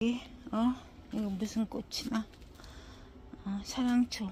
이거 무슨 꽃이나? 사랑초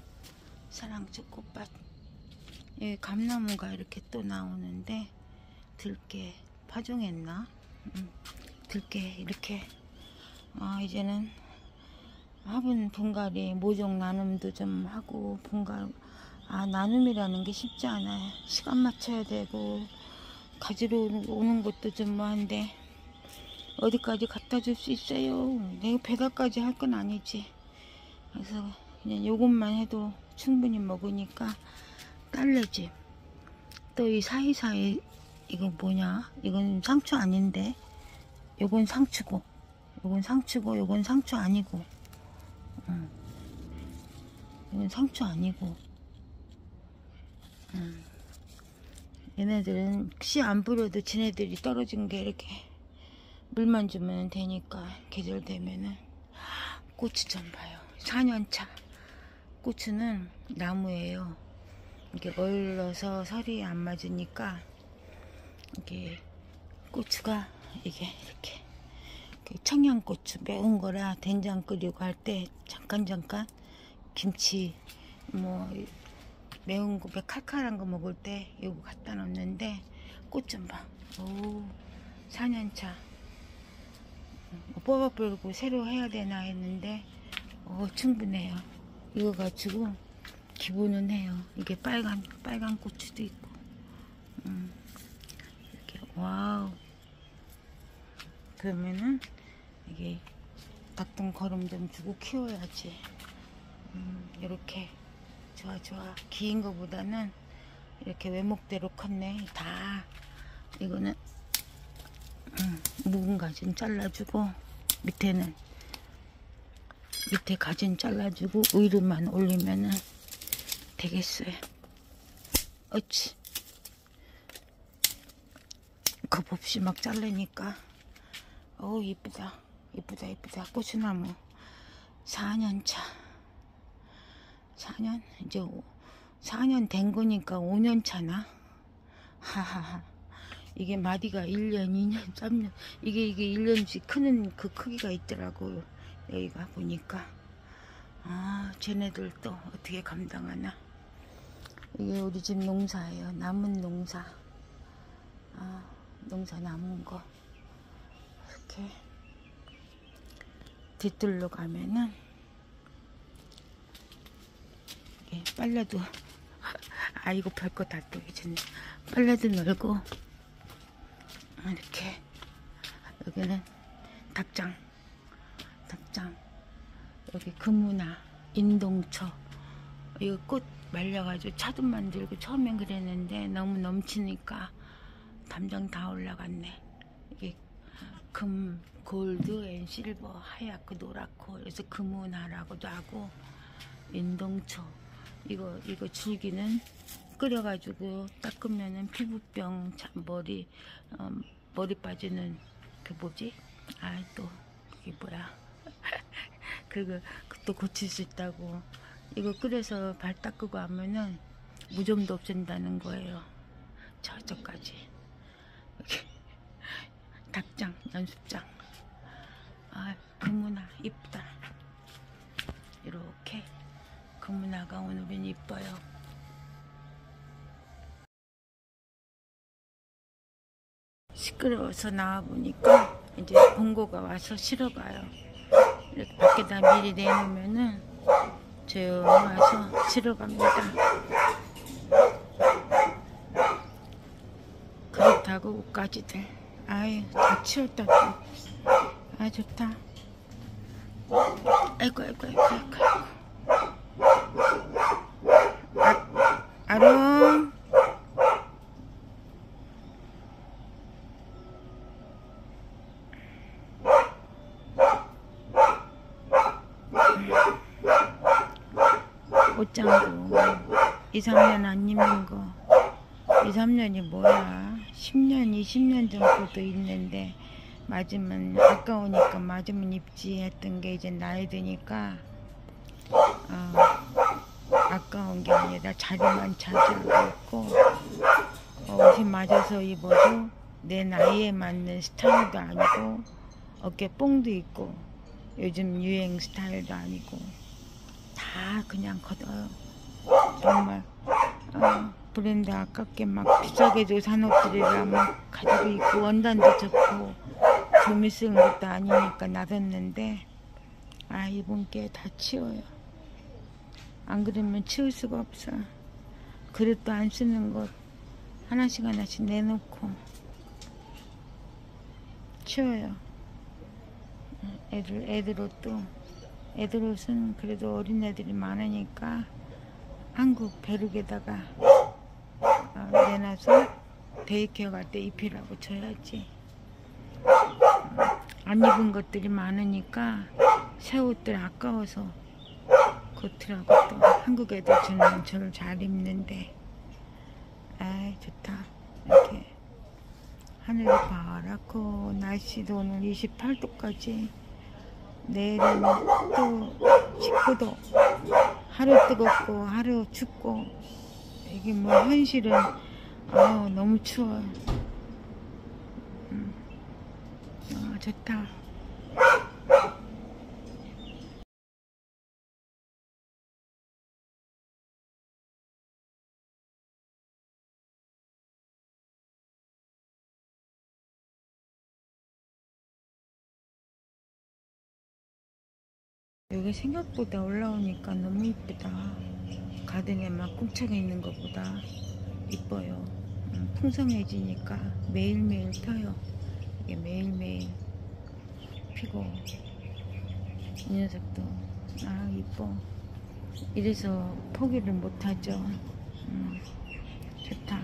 꽃밭. 여기 감나무가 이렇게 또 나오는데 들깨 파종했나? 들깨 이렇게. 이제는 화분 분갈이 모종 나눔도 좀 하고 나눔이라는 게 쉽지 않아요. 시간 맞춰야 되고 가지러 오는 것도 좀 뭐한데 어디까지 갖다 줄 수 있어요. 내가 배달까지 할 건 아니지. 그래서 그냥 요것만 해도 충분히 먹으니까 딸내집. 또 이 사이사이 이거 뭐냐? 이건 상추 아닌데 요건 상추고 요건 상추고 요건 상추 아니고 이건 상추 아니고 얘네들은 씨 안 뿌려도 지네들이 떨어진 게 이렇게 물만 주면 되니까 계절 되면은. 고추 좀 봐요. 4년차 고추는 나무예요. 이게 얼려서 설이 안 맞으니까 이게 고추가 이게 이렇게 청양고추 매운 거라 된장 끓이고 할 때 잠깐 김치 뭐 매운 거 칼칼한 거 먹을 때 이거 갖다 놓는데 꽃 좀 봐. 오, 4년차. 뽑아 버리고 새로 해야 되나 했는데 충분해요. 이거 가지고 기본은 해요. 이게 빨간 고추도 있고 이렇게. 와우. 그러면은 이게 닭똥 거름 좀 주고 키워야지. 이렇게 좋아. 긴 거보다는 이렇게 외목대로 컸네. 다 이거는 묵은 가진 잘라주고 밑에 가진 잘라주고 의류만 올리면은 되겠어요. 어찌 겁 없이 막 자르니까. 이쁘다. 고추나무 4년차. 4년 이제 4년 된 거니까 5년 차나. 하하하. 이게 마디가 1년, 2년, 3년 이게 1년씩 크는 그 크기가 있더라고요. 여기가 보니까. 쟤네들 또 어떻게 감당하나. 이게 우리 집 농사예요. 남은 농사. 농사 남은 거 이렇게 뒤뜰로 가면은 이게 빨래도 이거 별거 다 또 이제 빨래도 널고 이렇게. 여기는 닭장. 여기 금우나 인동초. 이거 꽃 말려가지고 차도 만들고 처음엔 그랬는데 너무 넘치니까 담장 다 올라갔네. 이게 금, 골드 앤 실버, 하얗고 노랗고. 그래서 금우나라고도 하고 인동초. 이거 줄기는 끓여가지고 닦으면은 피부병, 머리 빠지는 그 뭐지? 또 그게 뭐야? 그것도 고칠 수 있다고. 이거 끓여서 발 닦고 하면은 무좀도 없앤다는 거예요. 저까지. 이렇게 닭장, 연습장. 금우나 이쁘다. 이렇게 금우나가 오늘은 이뻐요. 시끄러워서 나와보니까 이제 본고가 와서 실어가요. 이렇게 밖에다 미리 내놓으면은 조용히 와서 실어갑니다. 그렇다고 옷가지들. 다 치웠다 또. 좋다. 아이고. 아롱. 옷장도 2-3년 안 입는 거. 2-3년이 뭐야. 10년, 20년 정도도 있는데 맞으면 아까우니까 맞으면 입지 했던 게 이제 나이 드니까 아까운 게 아니라 자리만 차지하고 있고 옷이 맞아서 입어도 내 나이에 맞는 스타일도 아니고 어깨 뽕도 있고 요즘 유행 스타일도 아니고 다 그냥 걷어요. 정말 브랜드 아깝게 막 비싸게 줘 산업들이라 막 가지고 있고 원단도 좋고 재미 쓰는 것도 아니니까 놔뒀는데 이번 게 다 치워요. 안 그러면 치울 수가 없어. 그릇도 안 쓰는 것 하나씩 하나씩 내놓고 치워요. 애들 옷은 그래도 어린애들이 많으니까 한국 베룩에다가 내놔서 데이케어 갈 때 입히라고 줘야지. 안 입은 것들이 많으니까 새 옷들 아까워서 그렇더라고. 또 한국 애들 주는 저를 잘 입는데 좋다. 이렇게 하늘이 파랗고 날씨도 오늘 28도까지 내일은 또 19도. 하루 뜨겁고 하루 춥고 이게 뭐 현실은 너무 추워요. 좋다. 여기 생각보다 올라오니까 너무 이쁘다. 가든에 막 꽁창에 있는 것보다 이뻐요. 풍성해지니까 매일매일 펴요. 이게 매일매일 피고 이 녀석도 이뻐. 이래서 포기를 못하죠. 좋다.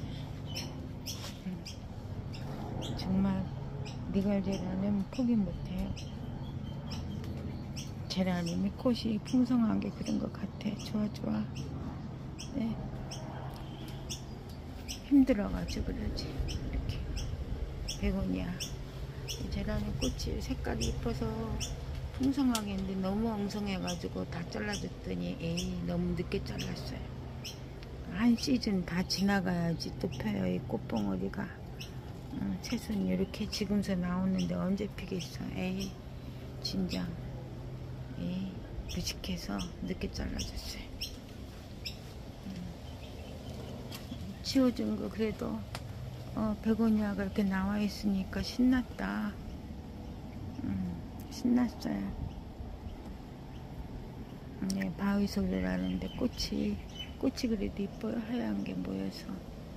정말 니갈제라는 포기 못해요. 제라늄이 꽃이 풍성한 게 그런 것 같아. 좋아. 네. 힘들어가지고 그러지. 이렇게 베고니아 제라늄 꽃이 색깔이 이뻐서 풍성하게 했는데 너무 엉성해가지고 다 잘라줬더니 너무 늦게 잘랐어요. 한 시즌 다 지나가야지 또 펴요. 이 꽃봉오리가 채순이 이렇게 지금서 나오는데 언제 피겠어. 진작 무식해서 늦게 잘라줬어요. 치워준 거 그래도 베고니아가 이렇게 나와 있으니까 신났다. 신났어요. 네, 바위솔레라는데 꽃이 그래도 이뻐요. 하얀 게 모여서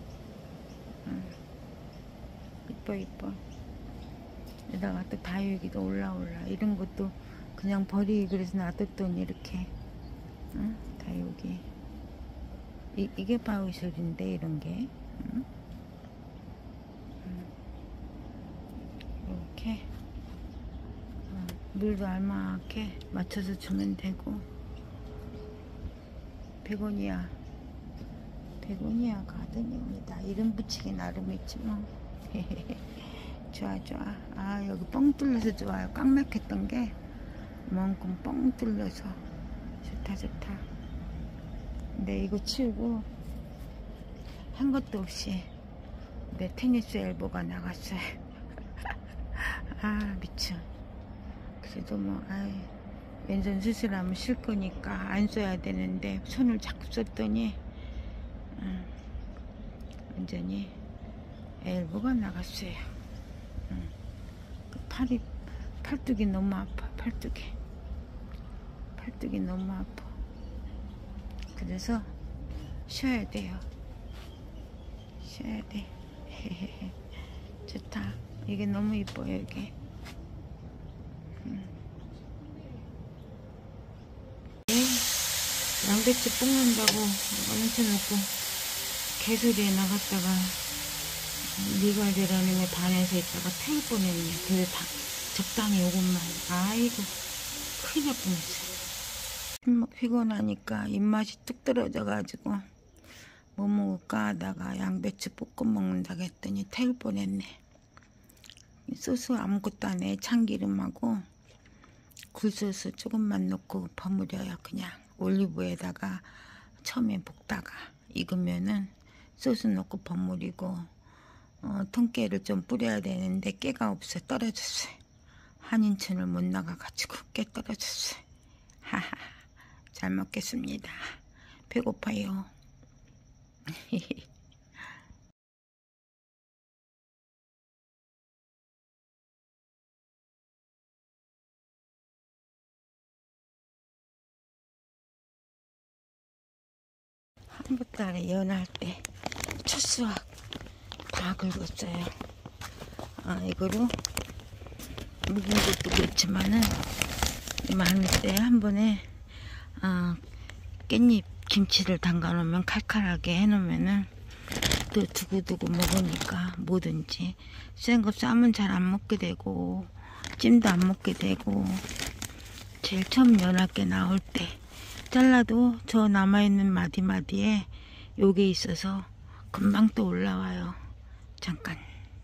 이뻐. 여기다가 또 다육이도 올라 이런 것도 그냥 버리기 그래서 놔뒀더니 이렇게 다육이 이게 바위솔인데 이런게 이렇게 물도 알맞게 맞춰서 주면 되고. 베고니아 가든입니다. 이름 붙이기 나름이지 뭐. 좋아. 여기 뻥 뚫려서 좋아요. 꽉 막혔던 게 이만큼 뻥 뚫려서 좋다. 근데 이거 치우고 한 것도 없이 내 테니스 엘보가 나갔어요. 미쳐. 그래도 뭐 왼손 수술하면 쉴 거니까 안 써야 되는데 손을 자꾸 썼더니 완전히 엘보가 나갔어요. 팔뚝이 너무 아파. 팔뚝이 너무 아파. 그래서 쉬어야 돼요. 좋다. 이게 너무 이뻐요. 이게 양배추 볶는다고 얹혀놓고 개소리에 나갔다가 니갈제라늄에 반해서 있다가 태울 뻔했네. 그래 다 적당히 요것만. 아이고 큰일 날 뻔했어요. 피곤하니까 입맛이 뚝 떨어져가지고 뭐 먹을까 하다가 양배추 볶음 먹는다고 했더니 태울 뻔했네. 소스 아무것도 안 해. 참기름하고 굴소스 조금만 넣고 버무려요. 그냥 올리브에다가 처음에 볶다가 익으면은 소스 넣고 버무리고 통깨를 좀 뿌려야 되는데 깨가 없어. 떨어졌어요. 한인천을 못 나가가지고 깨 떨어졌어요. 하하, 잘 먹겠습니다. 배고파요. 한보따리 연할 때 첫 수확 다 긁었어요. 이거로 묵은 것도 있지만은 많을 때 한 번에 깻잎 김치를 담가 놓으면 칼칼하게 해 놓으면은 또 두고두고 먹으니까 뭐든지 센 거 싸면 잘 안 먹게 되고 찜도 안 먹게 되고 제일 처음 연하게 나올 때 잘라도 저 남아있는 마디마디에 요게 있어서 금방 또 올라와요. 잠깐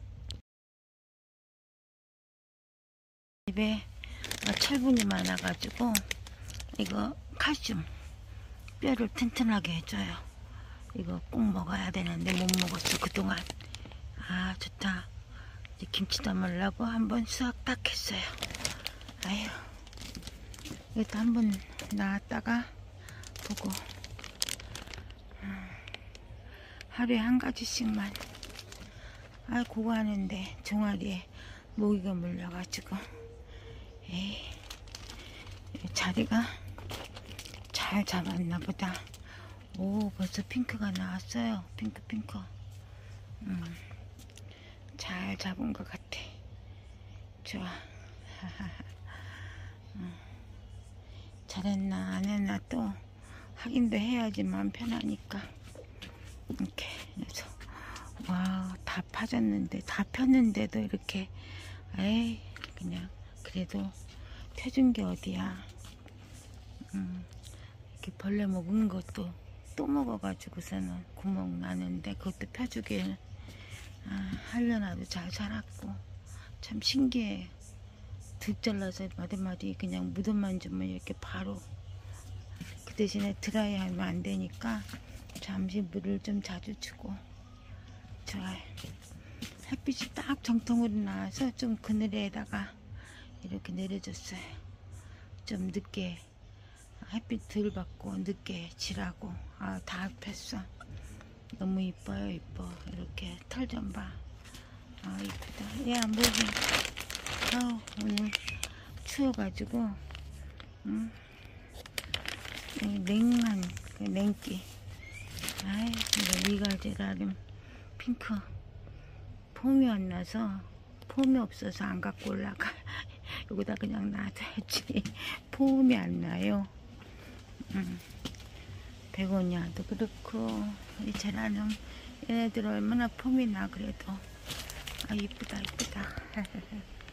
입에 철분이 많아가지고 이거 칼슘 뼈를 튼튼하게 해줘요. 이거 꼭 먹어야 되는데 못 먹었어 그동안. 좋다. 이제 김치 담으려고 한번 수확 딱 했어요. 아휴, 이것도 한번 나왔다가 보고 하루에 한 가지씩만 그거 하는데 종아리에 모기가 물려가지고 에이, 자리가 잘 잡았나 보다. 오, 벌써 핑크가 나왔어요. 핑크. 잘 잡은 것 같아. 좋아. 잘했나 안 했나 또 확인도 해야지만 편하니까. 이렇게 해서 와, 다 파졌는데 다 폈는데도 이렇게 에이 그냥 그래도 펴준 게 어디야. 이렇게 벌레 먹은 것도 또 먹어가지고서는 구멍 나는데 그것도 펴주길 하려나도 잘 자랐고 참 신기해. 득 잘라서 마디마디 그냥 무덤만 주면 이렇게 바로 그 대신에 드라이 하면 안 되니까 잠시 물을 좀 자주 주고. 좋아요. 햇빛이 딱 정통으로 나와서 좀 그늘에다가 이렇게 내려줬어요. 좀 늦게 햇빛 덜 받고 늦게 지라고. 다 폈어. 너무 이뻐요. 이뻐. 이렇게 털 좀 봐. 이쁘다. 야, 뭐지? 오늘 추워가지고 냉한 냉기. 이거 미가제라름 핑크 폼이 안 나서, 폼이 없어서 안 갖고 올라가. 여기다 그냥 놔둬야지. 폼이 안 나요. 베고니아도 그렇고 이 제라늄 얘네들 얼마나 폼이 나. 그래도 이쁘다.